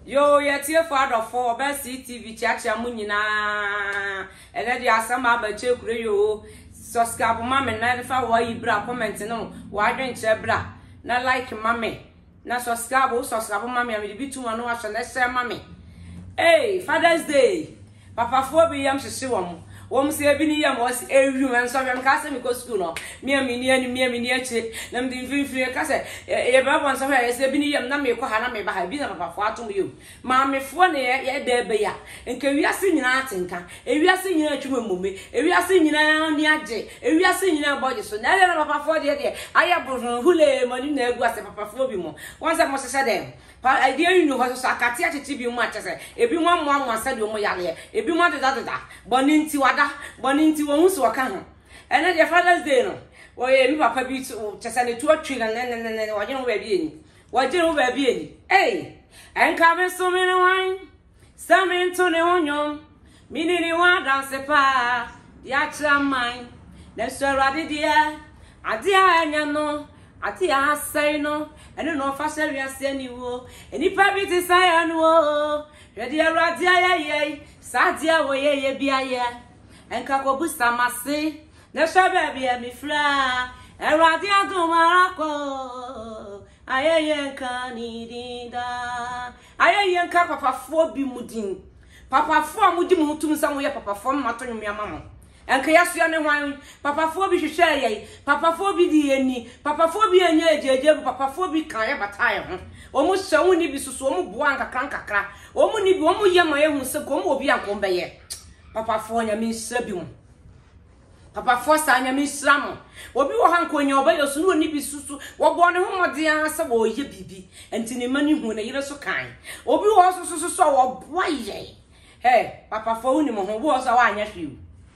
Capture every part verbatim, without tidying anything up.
Yo, yet your father for best T V chat ya munina. And then the asama by Chokrio. So scab mammy, nine for why you bra comment no. Why don't you bra? Not like mammy. Not so scabo, so scabo mammy, I will be two and wash and let's say mammy. Hey, Father's Day. Papa four be yam to see one. Wom say bi ni yam was every man so yam ka say me go school no me am ni ani me am ni achi na me din fin ka say e ba bon so ya say bi ni yam na me ko ha na me ba ha bi na papa fo atom yo ma me fo na ye de be ya nka wiase nyina atenka e wiase nyina atwuma mume e wiase nyina ni age e wiase nyina boje so na le na papa fo de de aya bro hule mani na egu ase papa fo bi mo won say mo se dem pa idea you know so akati atiti bi mu atese e bi mo mo mo asa de mo yale e bi mo de da da boni nti wada boni nti wo husu waka ho ene de Father's Day no wo ye mi papa bi to tese ne to atwi na ne ne ne wo je no ba bi eni wo je no ba bi eni eh enka be so me no wan samin to ne wonyom mini ni wa dance pa ya traman na so rade dia ade anya no ati asai no ene no fa se wiase ani wo eni pa bi ti sai anu wo rede arade ayeye sadia wo ye ye bia ye enka ko busa mase na so ba bia mi fra arade adumarako ayeye nka ni dinda ayeye nka papa fo bi mudin papa fo mudi mutum sa mo ye papa fo mato nwum ya mama enka yaso ne hwan papa fo bi hwehwe ye papa fo bi di eni papa fo bi anya ejeje papa fo bi kan ye bataye ho omu hyewu ni bi susu omu boa nkakra nkakra omu ni bi omu ye ma ye hu se ko omu obi anko be ye papa fo nya mi nsra bi mu papa fo sa nya mi nsra mo obi wo hanko nya oba yosu no ni bi susu wo bo ne ho mode an se wo ye bibi enti ne mani hu na yire so kan obi wo so so so wo boa ye hey papa fo hu ni mo ho wo so wa anya hwiu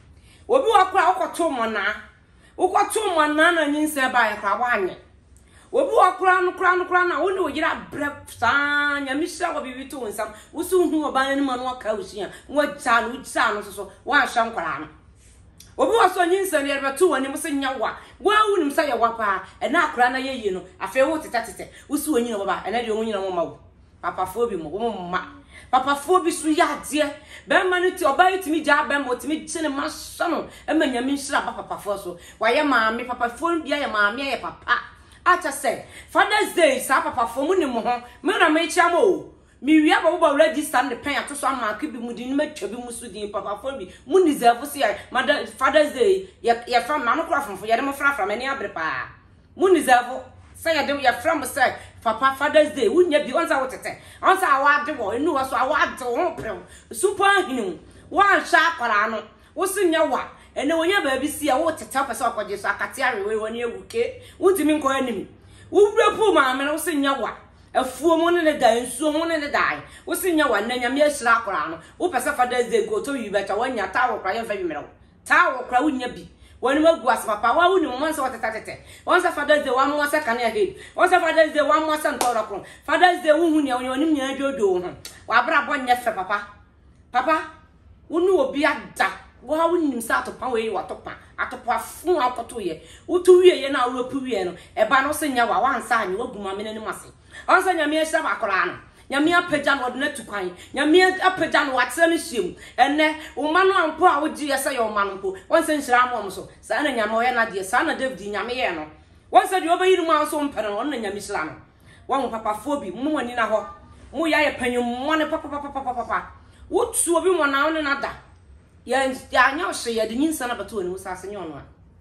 obi wo kra okoto mo na okoto mo na na nyinse ba ye kra wa anya obi wo kra no kra no kra na wo ne wo yira bre sa nya mi sha wo bibi to nsam wo su hu oba ne ma no ka usia wo tsa no tsa no so so wa hwa nkra no obi wo so nyinse ne be to woni mo se nya wa wa wu nim sa ye wa pa e na kra na ye yi no afi wo teta tete wo su onyi no baba e na de onyi no mo ma wo papa fo bi mo wo mo ma papa fo bi su ya de be ma no ti oba yitimi ja be mo timi chine ma so no e ma nya mi nhira papa fo so wa ye ma me papa fo bia ye ma me ye papa acha say Father's Day sa papa fo mu ni mo ho me na me chia mo mi wi aba wo ba register ne pen ato so ama ka bi mu din ma twa bi mu su din papa fo bi mu ni deserve so ya Father's Day ya ya from ma no kra fonfo ya de mo fra fra me ni abre pa mu ni deserve say ya de ya from say papa Father's Day wunya bi onza wotete onza awade wo enu wo so awade wo pre super hinu wan sha kwara no wo sinya wa ene wonya ba bi sia wo tete pese okoje so akate arewe woni ewuke wuntimi nko anim wo brepu ma me no sinya wa afuo mu ne da nsuo mu ne da wo sinya wa nanya me ahira kwara no wo pese Father's Day go to wi beta wonya ta wo kwara ye fa bi mero ta wo kwara wunya bi woni magu as papa wa woni mo nso tete tete once Father's Day wa mo asa kan ya head once Father's Day wa mo asa ntoro kro Father's Day wo hu ne woni onim nya dodo ho wa bra bo nya fe papa papa woni obi ada wa woni sa to pa we wa to pa atopa fun akoto ye utu wie ye na wo pu wie no e ba no se nya wa wa ansa anya wo guma me ne mase onse nya me ehira bakora no nyame apagya no de na tukwan nyame apagya no watere no hiem enne wo ma no ampo a wo gi yesa ye wo ma no mpo wonse nhira mo so sa na nyame oye na de sa na David nyame ye no wonse de obayi mu anso mpere no na nyame hira no won papa fobi mu wani na ho mu ya ye panyum mo ne papa papa papa papa wo tu obi mo na wo na da ya ya nya hye ye de nyinsa na bato ni musa ase nyono a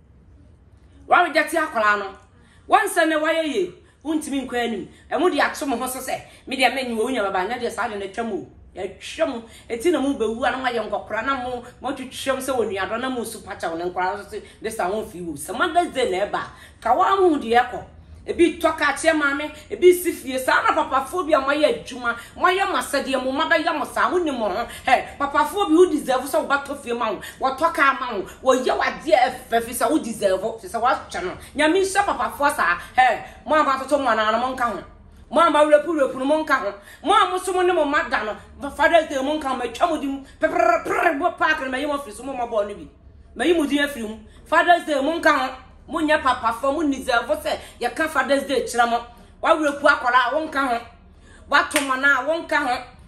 wa we jati akola no wonse ne waye ye untimi nkwa anim e mu de ato mo ho so se me de manyi wo nya baba nya de sa de na twam ya twam eti na mu bewu ana waye nkokora na mu mo twetwem se wonu ado na mu su pacha wo ne nkora so de sa won fi wu se ma de ze na eba ka wa mu de ekọ ebi toka che mame ebi sifie sa na papa phobia moye adwuma moye masade mo maba ya mo sa woni mo he papa phobia who deserve so ba to fie ma wo toka ma wo ye wade efefi sa wo deserve se wa twa no nyame sha papa fo sa he mo aba to to mo na mo nka ho mo aba repu repu mo nka ho mo amoso mo ne mo mada no Father's Day mo nka ma twa mo dim pepere bo park na ye mo firi so mo mo bo no bi ma yi mo din afiri mu Father's Day mo nka ho munya papa fo mu deserve se ya ka Father's Day kira mo wa werepu akola won ka ho wa to mo na won ka ho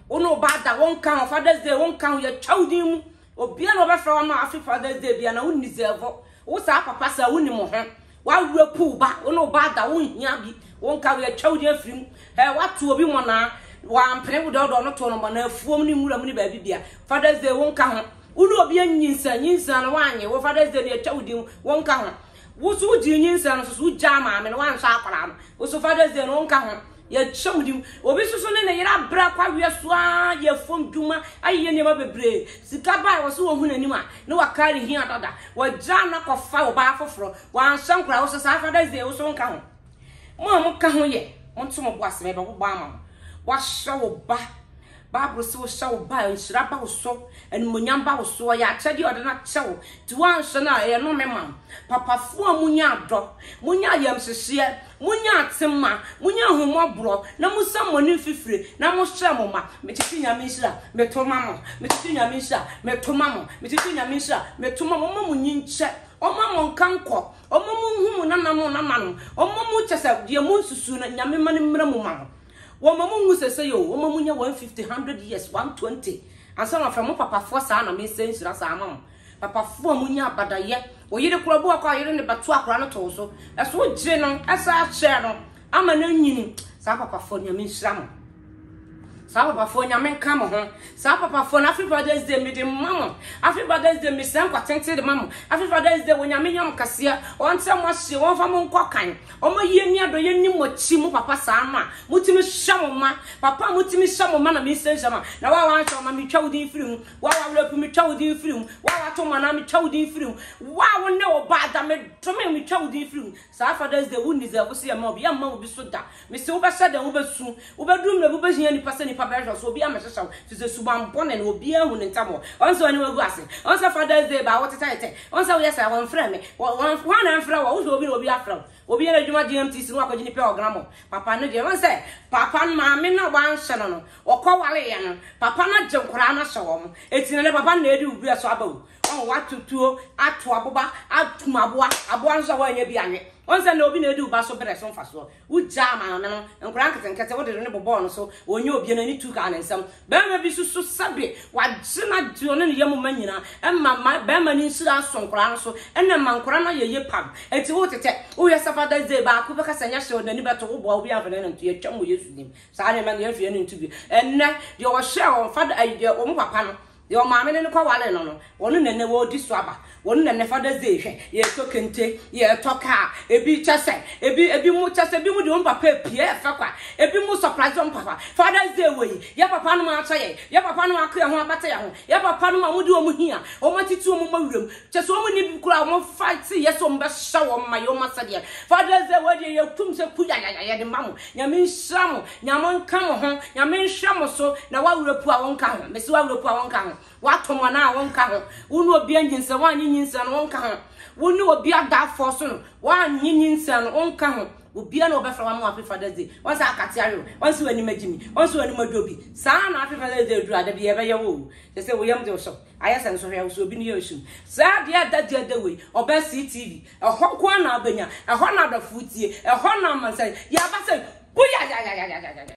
Ono bada won kan Father's Day won kan ye chawdin mu obia no be fra ma afi Father's Day bia na won nizevo wo sa papa sa woni mo ho wa wurapu ba ono bada won hia bi won kan ye chawdin afrim eh watu obi mo na wa ampre wo do do no to no ma na afuom ni muram ni ba bibia Father's Day won kan ho uno obi anyinsa nyinsa no wanye wo Father's Day ye chawdin won kan ho wo so di nyinsa no so jama me no wan so akwara no wo so Father's Day no won kan ho ye chawdim obi susu ne ne yira bra kwa wieso a ye fom dwuma aye ne ma bebre sika bai wo so wo hu nanim a ne wa kare hia dada wa ja na kofa wo ba foforo wa ansan kura wo so sa Father's Day wo so nka ho mo mo ka ho ye mo nto mo bo aseme ba wo ba ma wa hwa wo ba Bible so hwa wo ba nshira ba wo so enmonyam ba wo so ya achede ode na chewo ti wan hwe na ye no mema papa fu amunya do munya yam hwehye munya atemma munya humobro na musamoni fifire na mo hwe mo ma metiti nyame nhira metoma mo metiti nyame nhira metoma mo metiti nyame nhira metoma mo mo munyinche Oma mo nkanko oma mo hu na na mo na ma no oma mo chese de mo nsusu na nyame ma ne mra mo ma wo ma mo hu sese yo oma mo nya one fifty one hundred years one twenty ansa na fa mo papa fo sa na me se nhira sa ma papa fo mo nya abadaye wo yire kura bo akwa yire ne batu akura no to so eso gire no asa hye no ama na nyini sa papa fo nyame nhira mo sa papa fo nyame nka mo ho sa papa fo na Happy Father's Day me de mama Happy Father's Day me san kwa tente de mama Happy Father's Day wo nyame nyam kasea on se mo hye won fa mo nkọ kan o mo ye ni ado ye ni mo chi mo papa sa ma mutimi hya mo ma papa mutimi hya mo ma na me se hya na wa wa hya ma me twa wudin firim wa wa wura pu me twa wudin firim wa wa to ma na me twa wudin firim wa wo ne o ba da me to me me twa wudin firim sa Father's Day wo ni ze wo se ya ma obi ya ma obi so da me se wo ba hya da wo ba su wo ba dum na wo ba hia ni pase ni papa so obi amehyehyɛ fize suban bone na obi ahu ne ntamo onso ani wagu ase onso Father's Day ba what tete onso we say one friend me one one friend wo so obi obi afra obi na dwuma G M T C no akɔgye ni pe ogramo papa no de won say papa ma me na wan hye no no okɔ wale ye no papa na gye nkora na hye wo mo etine ne papa na edi ubi aso abawo on watutuo ato aboba atumaboa aboa nso wa anya bi anye onse na obi na edi uba so bere so mfa so uja ma no no nkora nkete nkete wo de ne bobo no so onye obi na ni tu ka na nsam be ma bi susu sabe wa gina dio ne yam ma nyina emma be ma ni nsira so nkora no so enne ma nkora na ye ye pam enti wo tete wo ye Father's Day ba ku be ka sanya hye na ni beto wo bo obi afene na ntu ye twam Yesu nim sa na ma na ye fie ne ntu bi enne de wo hye wo Father ai de wo mo papa no yo maame ne kwa wale no no wonu nene wo di so aba wonu nene Father's Day hwe ye to kente ye to ka ebi chese ebi ebi mu chese ebi mu de on papa pie fa kwa ebi mu surprise on papa Father's Day we ye papa no ma acha ye ye papa no akra ho abata ya ho ye papa no ma mu de o mu hia o ma titi o mu ma wuram chese o mu ni kura o mu fight ye so mbe sha wo ma yo ma sade Father's Day we ye tum se pu ya ya ya de mamu nyame nhira mo nyame nka mo ho nyame nhira mo so na wa wurapu a won ka ho me se wa wurapu a won ka ho watomwa na wonka ho wonu obi anyinsa wan nyinsa no wonka ho wonu obi ada force no wan nyinsa no wonka ho obi na obefra wa mo Happy Father's Day once akati ayo once wani magimi once wani madobi sa na Happy Father's Day dura da bi ebe ye wo se se wo yam de so ayesa nso hwe so obi ni yeshum sa dia da dia da we oba C T V ehọ kwa na abanya ehọ na da futie ehọ na mansa ya ba se buya ya ya ya ya ya